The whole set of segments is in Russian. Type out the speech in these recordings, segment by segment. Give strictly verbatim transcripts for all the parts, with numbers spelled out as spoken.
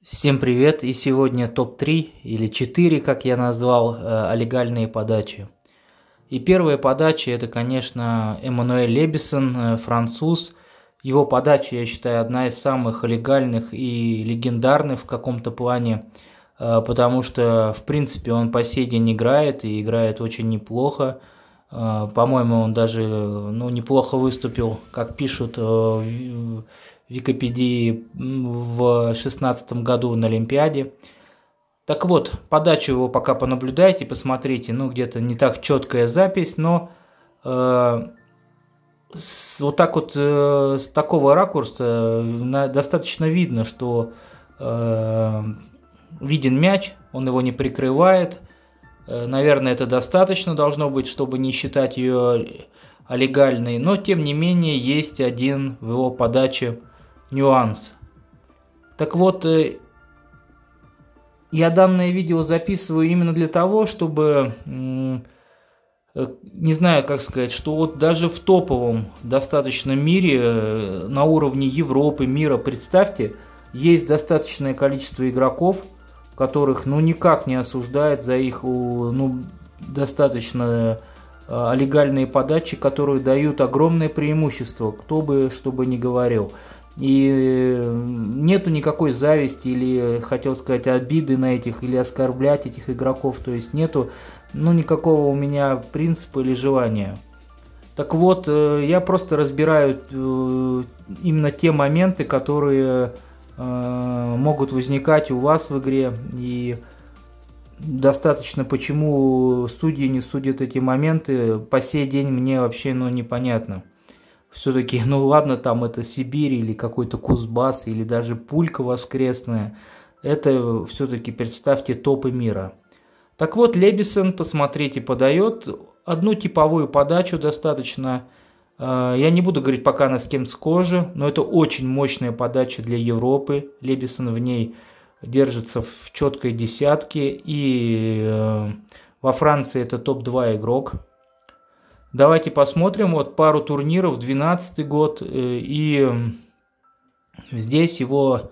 Всем привет! И сегодня топ три или четыре, как я назвал, э, легальные подачи. И первая подача — это, конечно, Эммануэль Лебисон, э, француз. Его подача, я считаю, одна из самых легальных и легендарных в каком-то плане, э, потому что, в принципе, он по сей день играет и играет очень неплохо. Э, по-моему, он даже ну, неплохо выступил, как пишут э, в Википедии, в шестнадцатом году на Олимпиаде. Так вот, подачу его пока понаблюдайте, посмотрите, ну где-то не так четкая запись, но э, с, вот так вот э, с такого ракурса э, на, достаточно видно, что э, виден мяч, он его не прикрывает. Э, наверное, это достаточно должно быть, чтобы не считать ее легальной, но тем не менее есть один в его подаче нюанс. Так вот, я данное видео записываю именно для того, чтобы, не знаю, как сказать, что вот даже в топовом достаточно мире, на уровне Европы, мира, представьте, есть достаточное количество игроков, которых ну никак не осуждает за их ну, достаточно легальные подачи, которые дают огромное преимущество, кто бы что бы ни говорил. И нету никакой зависти или, хотел сказать, обиды на этих, или оскорблять этих игроков. То есть нету ну, никакого у меня принципа или желания. Так вот, я просто разбираю именно те моменты, которые могут возникать у вас в игре. И достаточно, почему судьи не судят эти моменты, по сей день мне вообще ну, непонятно. Все-таки, ну ладно, там это Сибирь или какой-то Кузбасс, или даже Пулька воскресная. Это все-таки, представьте, топы мира. Так вот, Лебисон, посмотрите, подает одну типовую подачу достаточно. Я не буду говорить пока она с кем схожа, но это очень мощная подача для Европы. Лебисон в ней держится в четкой десятке. И во Франции это топ два игрок. Давайте посмотрим, вот пару турниров, двенадцатый год, и здесь его,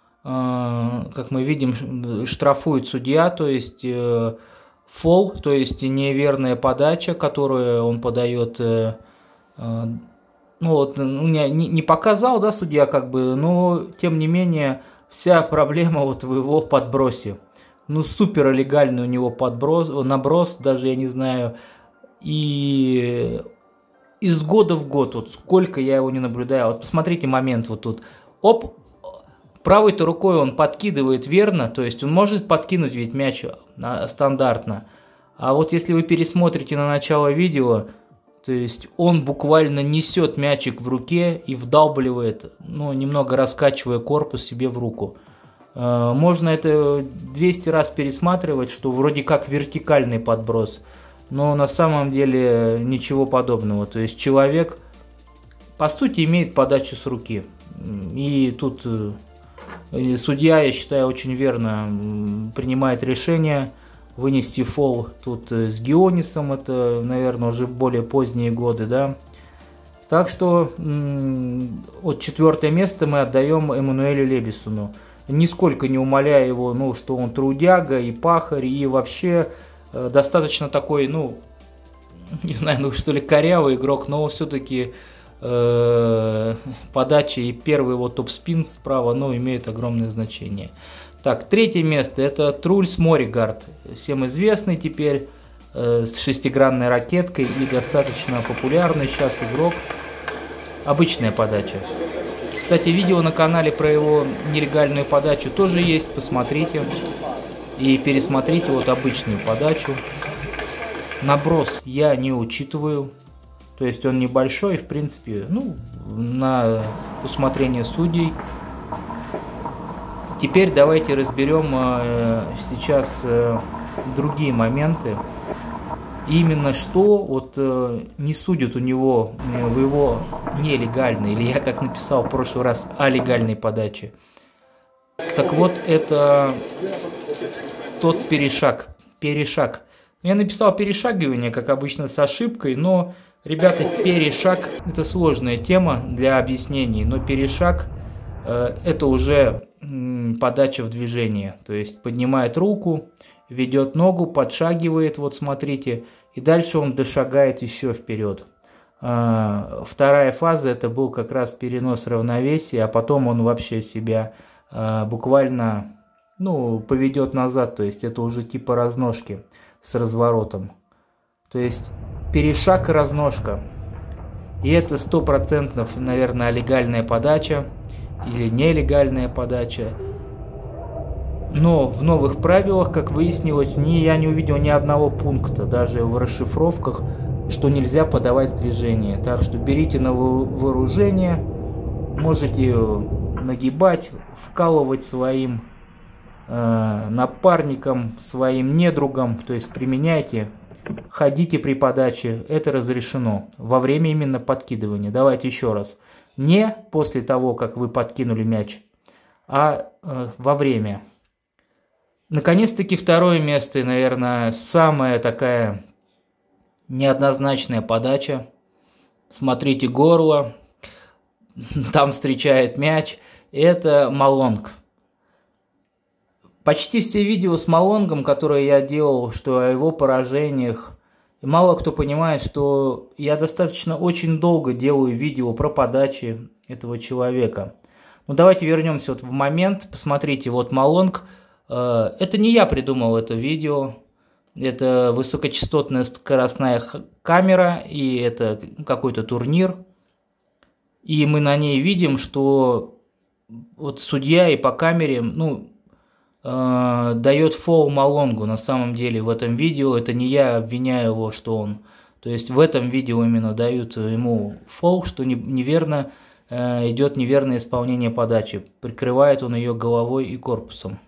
как мы видим, штрафует судья, то есть фол, то есть неверная подача, которую он подает, ну вот, не, не показал, да, судья, как бы, но тем не менее вся проблема вот в его подбросе. Ну супер легальный у него подброс, наброс, даже я не знаю. И из года в год, вот сколько я его не наблюдаю, вот посмотрите момент вот тут, оп, правой-то рукой он подкидывает верно, то есть он может подкинуть ведь мяч стандартно, а вот если вы пересмотрите на начало видео, то есть он буквально несет мячик в руке и вдалбливает, ну немного раскачивая корпус себе в руку. Можно это двести раз пересматривать, что вроде как вертикальный подброс. Но на самом деле ничего подобного. То есть человек, по сути, имеет подачу с руки. И тут судья, я считаю, очень верно принимает решение вынести фол тут с Гионисом. Это, наверное, уже более поздние годы, да. Так что вот четвертое место мы отдаем Эммануэлю Лебисону. Нисколько не умаляя его, ну, что он трудяга и пахарь, и вообще достаточно такой, ну, не знаю, ну что ли, корявый игрок, но все-таки э, подача и первый его топ-спин справа, ну, имеет огромное значение. Так, третье место — это Трульс Моригард, всем известный теперь, э, с шестигранной ракеткой и достаточно популярный сейчас игрок. Обычная подача. Кстати, видео на канале про его нелегальную подачу тоже есть, посмотрите. И пересмотрите вот обычную подачу. Наброс я не учитываю. То есть он небольшой, в принципе, ну, на усмотрение судей. Теперь давайте разберем э, сейчас э, другие моменты. Именно что вот э, не судят у него э, в его нелегальной, или я как написал в прошлый раз, о легальной подаче. Так вот, это тот перешаг, перешаг. Я написал перешагивание, как обычно, с ошибкой, но, ребята, перешаг — это сложная тема для объяснений, но перешаг э, это уже подача в движении. То есть поднимает руку, ведет ногу, подшагивает, вот смотрите, и дальше он дошагает еще вперед. Вторая фаза — это был как раз перенос равновесия, а потом он вообще себя буквально, ну, поведет назад, то есть это уже типа разножки с разворотом. То есть перешаг и разножка. И это сто процентов, наверное, легальная подача или нелегальная подача. Но в новых правилах, как выяснилось, ни, я не увидел ни одного пункта, даже в расшифровках, что нельзя подавать в движение. Так что берите на вооружение, можете нагибать, вкалывать своим э, напарникам, своим недругам, то есть применяйте, ходите при подаче, это разрешено во время именно подкидывания. Давайте еще раз. Не после того, как вы подкинули мяч, а э, во время. Наконец-таки второе место, и, наверное, самая такая неоднозначная подача. Смотрите, горло, там встречает мяч. Это малонг. Почти все видео с малонгом, которые я делал, что о его поражениях, мало кто понимает, что я достаточно очень долго делаю видео про подачи этого человека. Ну давайте вернемся вот в момент. Посмотрите, вот малонг. Это не я придумал это видео, это высокочастотная скоростная камера, и это какой-то турнир. И мы на ней видим, что вот судья и по камере, ну, э, дает фол малонгу. На самом деле в этом видео, это не я обвиняю его, что он... То есть в этом видео именно дают ему фол, что не, неверно э, идет неверное исполнение подачи. Прикрывает он ее головой и корпусом.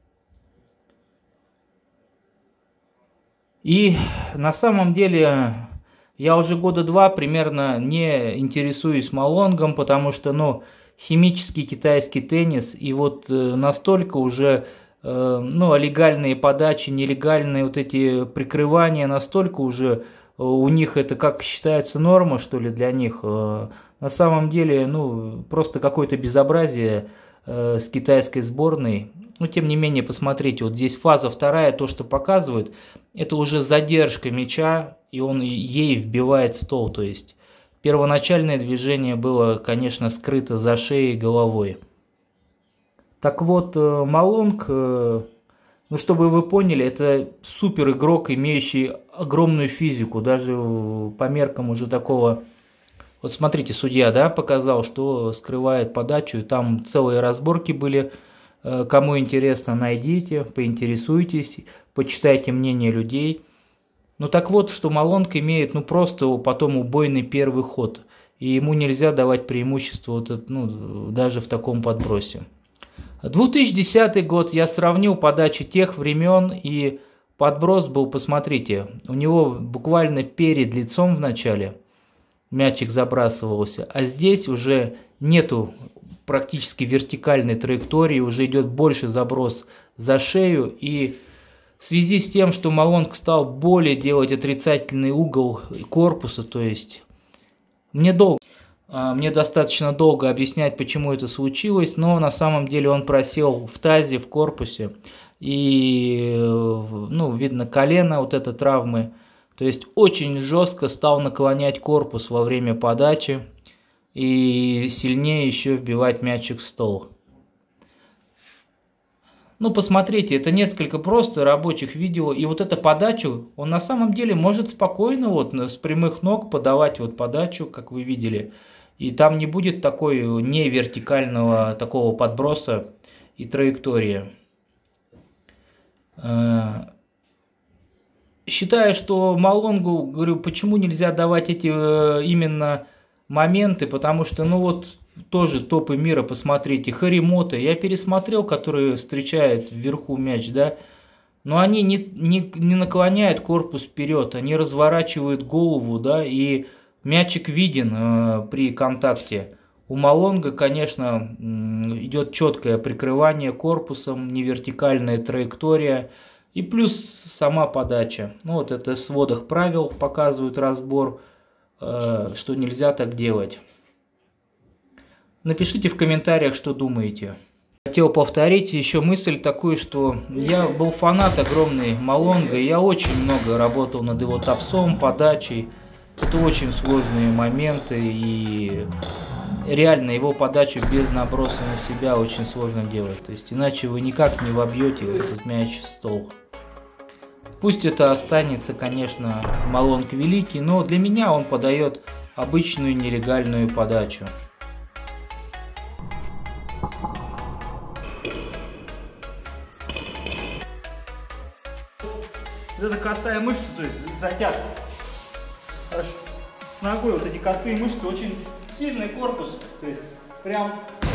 И на самом деле я уже года два примерно не интересуюсь малонгом, потому что, ну, химический китайский теннис, и вот настолько уже, ну, легальные подачи, нелегальные вот эти прикрывания, настолько уже у них это как считается норма, что ли, для них. На самом деле, ну, просто какое-то безобразие с китайской сборной. Но тем не менее, посмотрите, вот здесь фаза вторая, то, что показывает, это уже задержка мяча, и он ей вбивает стол. То есть первоначальное движение было, конечно, скрыто за шеей и головой. Так вот, малонг, ну, чтобы вы поняли, это супер игрок, имеющий огромную физику, даже по меркам уже такого... Вот смотрите, судья, да, показал, что скрывает подачу, и там целые разборки были. Кому интересно, найдите, поинтересуйтесь, почитайте мнение людей. Ну так вот, что малонг имеет, ну, просто потом убойный первый ход, и ему нельзя давать преимущество вот это, ну, даже в таком подбросе. две тысячи десятый год, я сравнил подачи тех времен, и подброс был, посмотрите, у него буквально перед лицом в начале мячик забрасывался, а здесь уже нету практически вертикальной траектории, уже идет больше заброс за шею, и в связи с тем, что малонг стал более делать отрицательный угол корпуса, то есть мне долго, мне достаточно долго объяснять, почему это случилось, но на самом деле он просел в тазе, в корпусе, и, ну, видно колено, вот это травмы, то есть очень жестко стал наклонять корпус во время подачи, и сильнее еще вбивать мячик в стол. Ну, посмотрите, это несколько просто рабочих видео, и вот эту подачу, он на самом деле может спокойно вот с прямых ног подавать вот подачу, как вы видели, и там не будет такой не вертикального такого подброса и траектории. Считаю, что малонгу, говорю, почему нельзя давать эти именно моменты, потому что, ну вот, тоже топы мира, посмотрите, Харимото, я пересмотрел, который встречает вверху мяч, да, но они не, не, не наклоняют корпус вперед, они разворачивают голову, да, и мячик виден э, при контакте. У малонга, конечно, идет четкое прикрывание корпусом, не вертикальная траектория, и плюс сама подача. Ну вот это в сводах правил показывают разбор, что нельзя так делать. Напишите в комментариях, что думаете. Хотел повторить еще мысль такую, что я был фанат огромный Малонга, и я очень много работал над его топсом, подачей. Это очень сложные моменты, и реально его подачу без наброса на себя очень сложно делать. То есть иначе вы никак не вобьете этот мяч в стол. Пусть это останется, конечно, Малонг великий, но для меня он подает обычную нелегальную подачу. Вот это косая мышца, то есть затяг. Хорошо. С ногой вот эти косые мышцы, очень сильный корпус, то есть прям.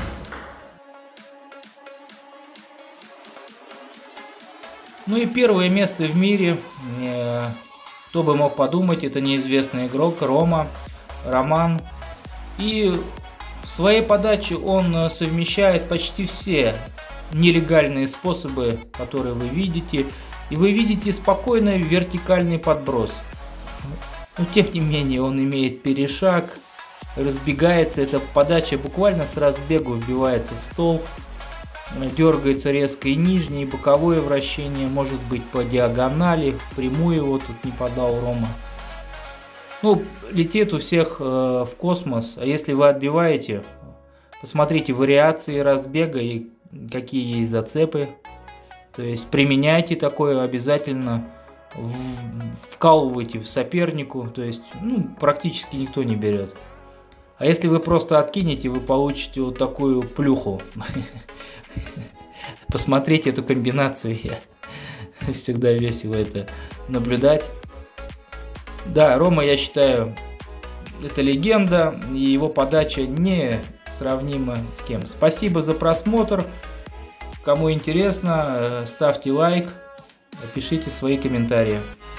Ну и первое место в мире, э, кто бы мог подумать, это неизвестный игрок Рома, Роман. И в своей подаче он совмещает почти все нелегальные способы, которые вы видите. И вы видите спокойный вертикальный подброс. Но тем не менее он имеет перешаг, разбегается, эта подача буквально с разбегу вбивается в стол. Дергается резко и нижнее, и боковое вращение, может быть по диагонали, прямую его тут не подал Рома. Ну, летит у всех э, в космос, а если вы отбиваете, посмотрите вариации разбега и какие есть зацепы. То есть применяйте такое обязательно, вкалывайте в сопернику, то есть ну, практически никто не берет. А если вы просто откинете, вы получите вот такую плюху. Посмотрите эту комбинацию, я всегда весело это наблюдать. Да, Рома, я считаю, это легенда, и его подача не сравнима с кем. Спасибо за просмотр. Кому интересно, ставьте лайк, пишите свои комментарии.